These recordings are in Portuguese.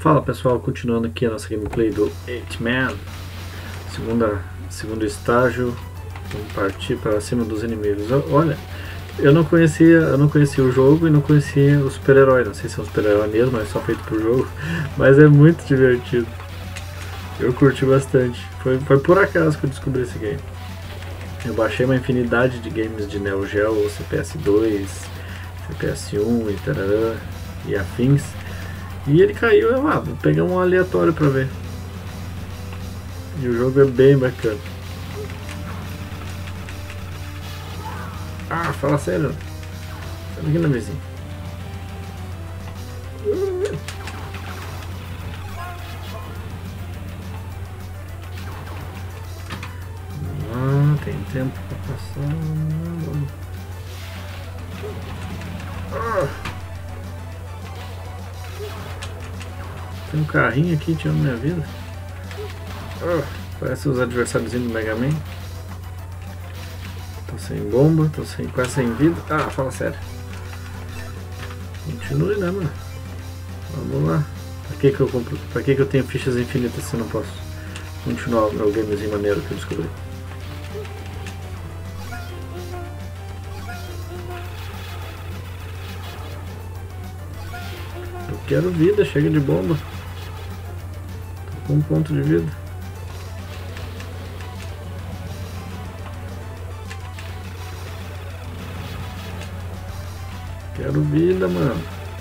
Fala pessoal, continuando aqui a nossa gameplay do 8-Man, segundo estágio. Vamos partir para cima dos inimigos. Olha, eu não conhecia o jogo e não conhecia o super-herói. Não sei se é um super-herói mesmo, é só feito pro jogo, mas é muito divertido. Eu curti bastante. Foi por acaso que eu descobri esse game. Eu baixei uma infinidade de games de Neo Geo, CPS2, CPS1 e tarará, e afins. E ele caiu, vou pegar um aleatório pra ver. E o jogo é bem bacana. Ah, fala sério. Sai aqui na mesinha. Ah, tem tempo pra passar. Tem um carrinho aqui tirando minha vida. Parece os adversários do Mega Man. Tô sem bomba, tô quase sem vida. Ah, fala sério. Continue, né, mano? Vamos lá. Pra que eu tenho fichas infinitas se eu não posso continuar o meu gamezinho maneiro que eu descobri? Eu quero vida, chega de bomba. Tô com 1 ponto de vida. Quero vida, mano.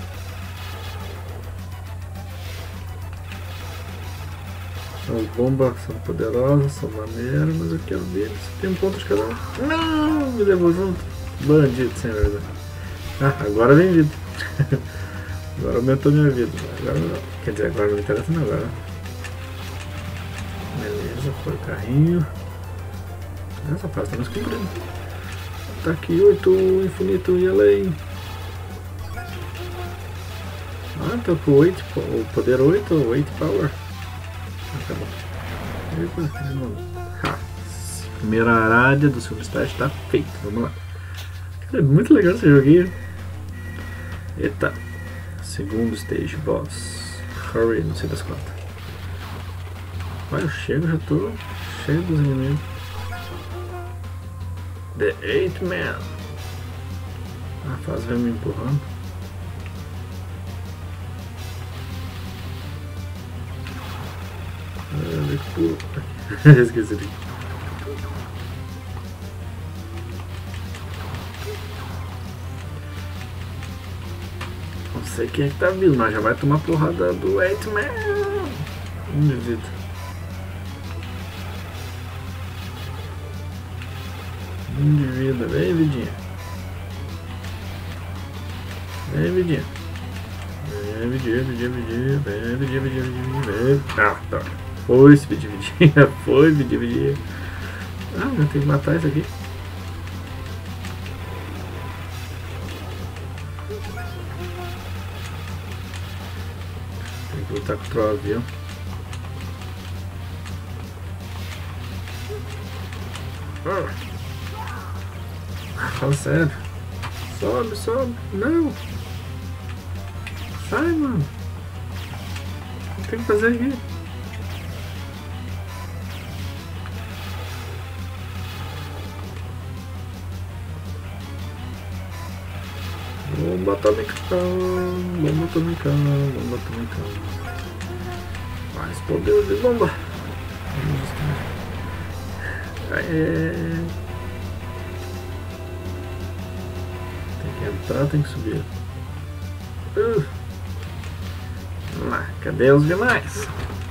As bombas são poderosas, são maneiras, mas eu quero vida. Só tem 1 ponto de cada um. Não, me levou junto. Bandido, sem verdade. Ah, agora vem vida. Agora aumentou minha vida. Agora não. Quer dizer, agora não me interessa não agora. Beleza, foi o carrinho. Essa fase tá nos cumprindo. Ataque 8, infinito e além. Ah, tô com 8, o poder 8, 8 power. Tá bom. Primeira área do segundo estágio tá feito. Vamos lá. Cara, é muito legal esse joguinho. Eita. Segundo stage boss. Hurry, não sei das quantas. Vai, eu chego, já tô cheio dos inimigos. The 8-Man. A fase vai me empurrando. Esqueci aqui. Não sei quem é que tá vindo, mas já vai tomar porrada do 8-Man. De vida. De vida, vem vidinha. Vem vidinha. Vem vidinha. Ah, tá. Foi esse vidinha. Foi vidinha. Ah, eu tenho que matar isso aqui. Tem que lutar contra o avião. Fala sério. Sobe. Não. Sai, mano. O que tem que fazer aqui? Bomba atômica. Mais poder de bomba. Tem que entrar, tem que subir. Vamos lá, cadê os vilões?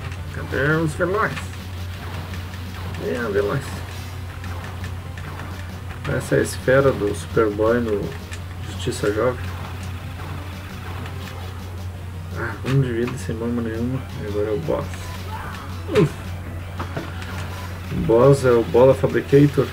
Vilões. Essa é a esfera do Superboy no Justiça Jovem. Ah, 1 de vida sem bomba nenhuma. E agora é o boss. O boss é o Bola Fabricator.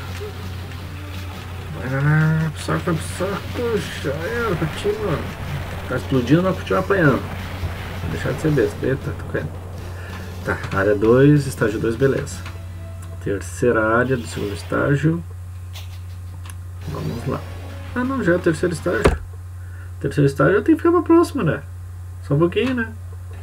Vai pro saco. Já era, continua. Tá explodindo, mas continua apanhando. Vou deixar de ser besta. Eita, tô caindo. Tá, área 2, estágio 2, beleza. Terceira área do segundo estágio. Vamos lá. Ah não, já é o terceiro estágio. Terceiro estágio eu tenho que ficar pra próxima, né? Só um pouquinho, né?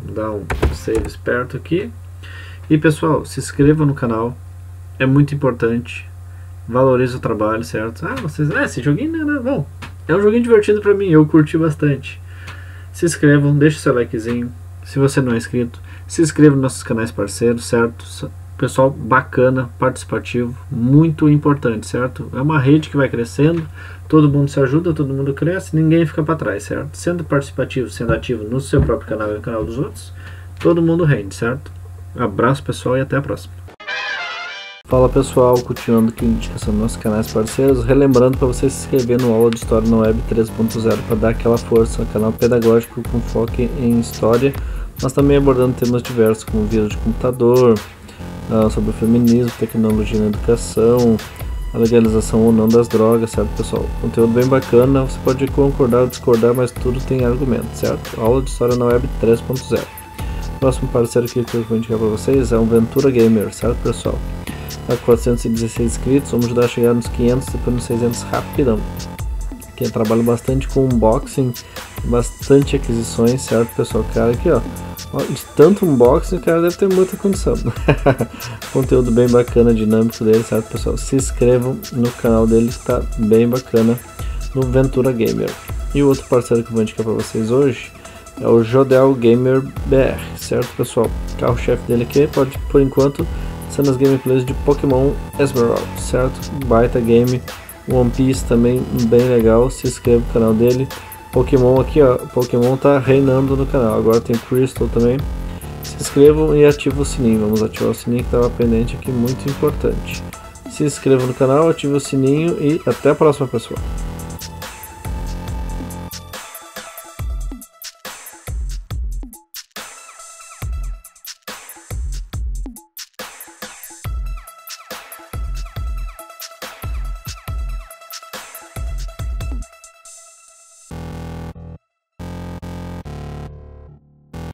dar um save esperto aqui. E pessoal, se inscreva no canal, é muito importante. Valorize o trabalho, certo? Vocês, esse joguinho não é bom. É um joguinho divertido pra mim, eu curti bastante. Se inscrevam, deixe seu likezinho. Se você não é inscrito, se inscreva nos nossos canais parceiros, certo? Pessoal bacana, participativo, muito importante, certo? É uma rede que vai crescendo, todo mundo se ajuda, todo mundo cresce, ninguém fica para trás, certo? Sendo participativo, sendo ativo no seu próprio canal e no canal dos outros, todo mundo rende, certo? Abraço pessoal e até a próxima. Fala pessoal, continuando aqui a indicação dos nossos canais parceiros, relembrando para você se inscrever no Aula de História na Web 3.0 para dar aquela força, um canal pedagógico com foco em história, mas também abordando temas diversos como vírus de computador, sobre o feminismo, tecnologia na educação, a legalização ou não das drogas, certo pessoal? Conteúdo bem bacana, você pode concordar ou discordar, mas tudo tem argumento, certo? Aula de História na Web 3.0. Próximo parceiro aqui que eu vou indicar para vocês é o Ventura Gamer, certo pessoal? Tá com 416 inscritos, vamos ajudar a chegar nos 500 e depois nos 600 rapidão. Aqui eu trabalho bastante com unboxing, bastante aquisições, certo pessoal? Cara, aqui ó, de tanto unboxing o cara deve ter muita condição. Conteúdo bem bacana, dinâmico dele, certo pessoal? Se inscrevam no canal dele, está bem bacana, no Ventura Gamer. E o outro parceiro que eu vou indicar para vocês hoje é o Jodel Gamer BR, certo pessoal? O carro-chefe dele aqui pode, por enquanto, ser nas gameplays de Pokémon Emerald, certo? Baita game. One Piece também bem legal, se inscreva no canal dele. Pokémon aqui ó, Pokémon tá reinando no canal, agora tem Crystal também. Se inscrevam e ativem o sininho, vamos ativar o sininho que estava pendente aqui, muito importante. Se inscreva no canal, ative o sininho e até a próxima pessoal.